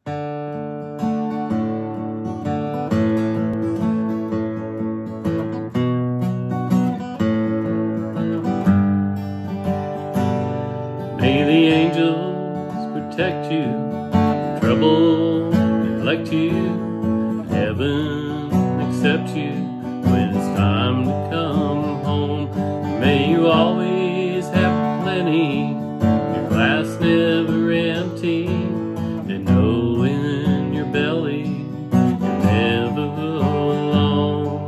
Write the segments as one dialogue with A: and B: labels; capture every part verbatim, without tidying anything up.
A: May the angels protect you, trouble neglect you, heaven accept you when it's time to come home. May you always have plenty, your glass never empty, and know in your belly you're never alone.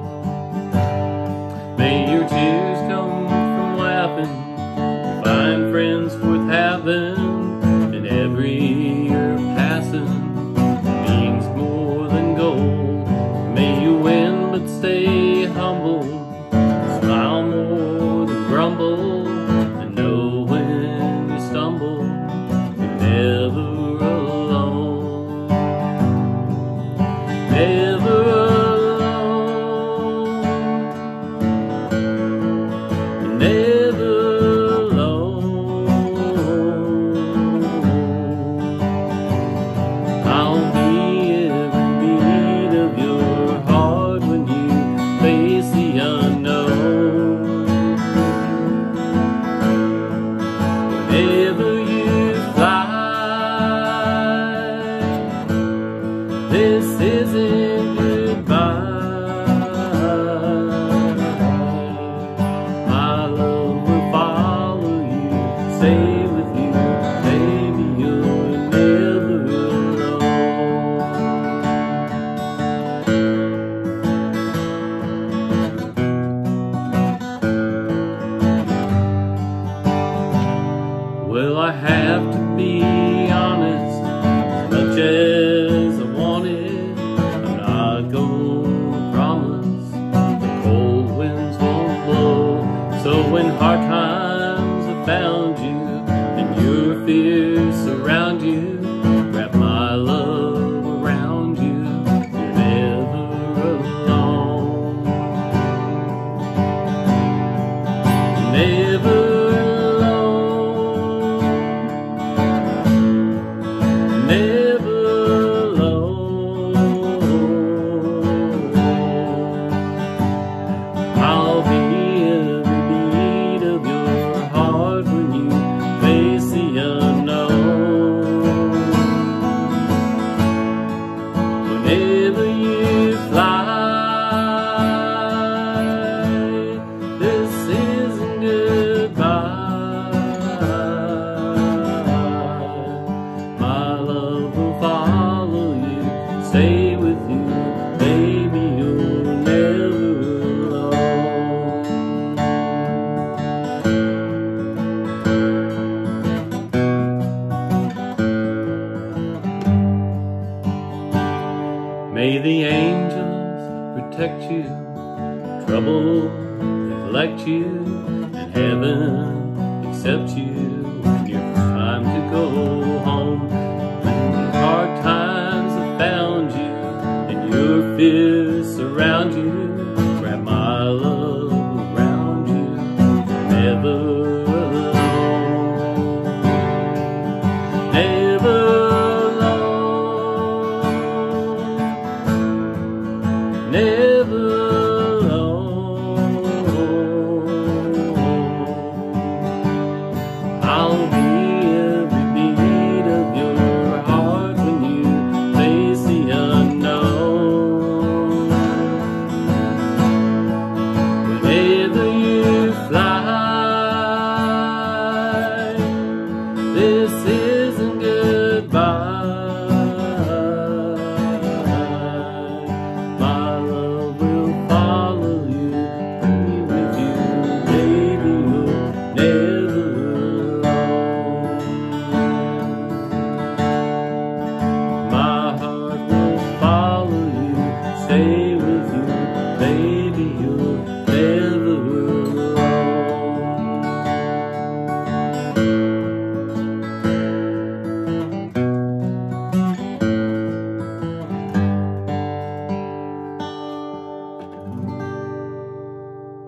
A: May your tears come from laughing, find friends worth having, and every year passing means more than gold. May you win but stay humble, smile more than grumble, and know when you stumble you're never alone. Never alone. Never whenever you fly, this isn't goodbye. My love will follow you, stay with you, baby, you're never Well, I have to be honest, as much as I wanted, I'm not gonna promise the cold winds won't blow. So when hard times have found you and your fears surround you, wrap my love around you, you're never alone. Never Never alone. I'll be every beat of your heart when you face the unknown. Whenever you fly, this isn't goodbye. Stay with you, baby, you're never alone. May the angels protect you, trouble neglect you, and heaven accept you when you're time to go home. When hard times found you and your fears surround you, wrap my love around you, never alone. Never alone. Never alone. I'll be every beat of your heart when you face the unknown. Whenever you fly, this is